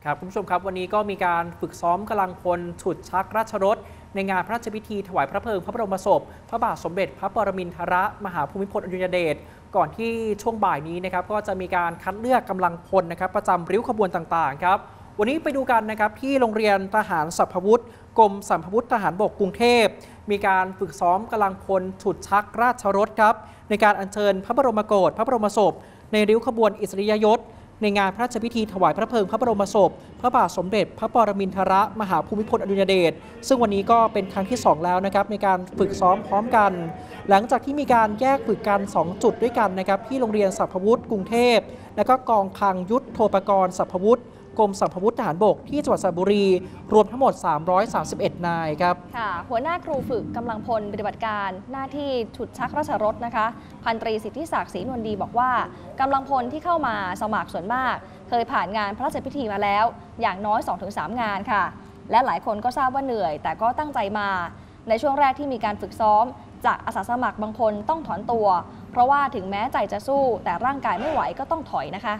ครับคุณผู้ชมครับวันนี้ก็มีการฝึกซ้อมกำลังพลฉุดชักราชรถในงานพระราชพิธีถวายพระเพลิงพระบรมศพพระบาทสมเด็จพระปรมินทรมหาภูมิพลอดุลยเดชก่อนที่ช่วงบ่ายนี้นะครับก็จะมีการคัดเลือกกำลังพลนะครับประจำริ้วขบวนต่างๆครับวันนี้ไปดูกันนะครับที่โรงเรียนทหารสัพพวุฒิกรมสัมพวุธทหารบกกรุงเทพมีการฝึกซ้อมกำลังพลฉุดชักราชรถครับในการอัญเชิญพระบรมโกศพระบรมศพในริ้วขบวนอิสริยยศในงานพระราชพิธีถวายพระเพลิงพระบรมศพพระบาทสมเด็จพระปรมินทรมหาภูมิพลอดุลยเดชซึ่งวันนี้ก็เป็นครั้งที่2แล้วนะครับในการฝึกซ้อมพร้อมกัน หลังจากที่มีการแยกฝึกกัน2จุดด้วยกันนะครับที่โรงเรียนสัพพวุฒิกรุงเทพและก็กองคลังยุทโธปกรณ์สัพพวุฒิกรมสัพพวุฒิทหารบกที่จังหวัดสระบุรีรวมทั้งหมด331นายครับค่ะหัวหน้าครูฝึกกำลังพลปฏิบัติการหน้าที่ฉุดชักราชรถนะคะพันตรีสิทธิศักดิ์ศรีนวลดีบอกว่ากำลังพลที่เข้ามาสมัครส่วนมากเคยผ่านงานพระราชพิธีมาแล้วอย่างน้อย 2-3 งานค่ะและหลายคนก็ทราบว่าเหนื่อยแต่ก็ตั้งใจมาในช่วงแรกที่มีการฝึกซ้อมจากอาสาสมัครบางคนต้องถอนตัวเพราะว่าถึงแม้ใจจะสู้แต่ร่างกายไม่ไหวก็ต้องถอยนะคะ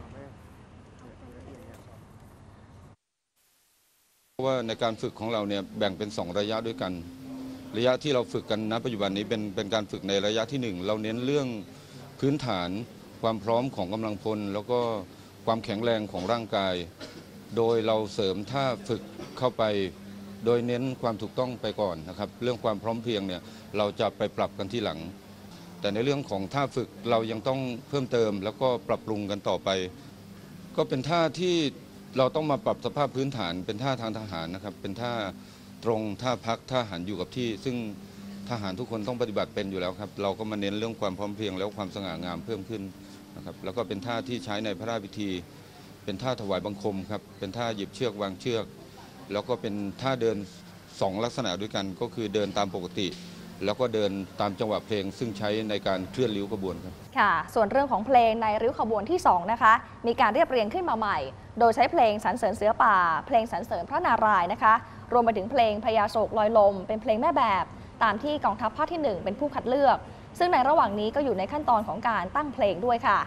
เพราะว่าในการฝึกของเราเนี่ยแบ่งเป็น2ระยะด้วยกันระยะที่เราฝึกกันณปัจจุบันนี้เป็นการฝึกในระยะที่1เราเน้นเรื่องพื้นฐานความพร้อมของกำลังพลแล้วก็ความแข็งแรงของร่างกายโดยเราเสริมท่าฝึกเข้าไปโดยเน้นความถูกต้องไปก่อนนะครับเรื่องความพร้อมเพรียงเนี่ยเราจะไปปรับกันที่หลังแต่ในเรื่องของท่าฝึกเรายังต้องเพิ่มเติมแล้วก็ปรับปรุงกันต่อไปก็เป็นท่าที่เราต้องมาปรับสภาพพื้นฐานเป็นท่าทางทหารนะครับเป็นท่าตรงท่าพักท่าหันอยู่กับที่ซึ่งทหารทุกคนต้องปฏิบัติเป็นอยู่แล้วครับเราก็มาเน้นเรื่องความพร้อมเพรียงแล้วความสง่างามเพิ่มขึ้นนะครับแล้วก็เป็นท่าที่ใช้ในพระราชพิธีเป็นท่าถวายบังคมครับเป็นท่าหยิบเชือกวางเชือกแล้วก็เป็นท่าเดิน2ลักษณะด้วยกันก็คือเดินตามปกติแล้วก็เดินตามจังหวะเพลงซึ่งใช้ในการเคลื่อนริ้วขบวนครับค่ะส่วนเรื่องของเพลงในริ้วขบวนที่2นะคะมีการเรียบเรียงขึ้นมาใหม่โดยใช้เพลงสรรเสริญเสือป่าเพลงสรรเสริญพระนารายณ์นะคะรวมไปถึงเพลงพญาโศกลอยลมเป็นเพลงแม่แบบตามที่กองทัพภาคที่1เป็นผู้คัดเลือกซึ่งในระหว่างนี้ก็อยู่ในขั้นตอนของการตั้งเพลงด้วยค่ะ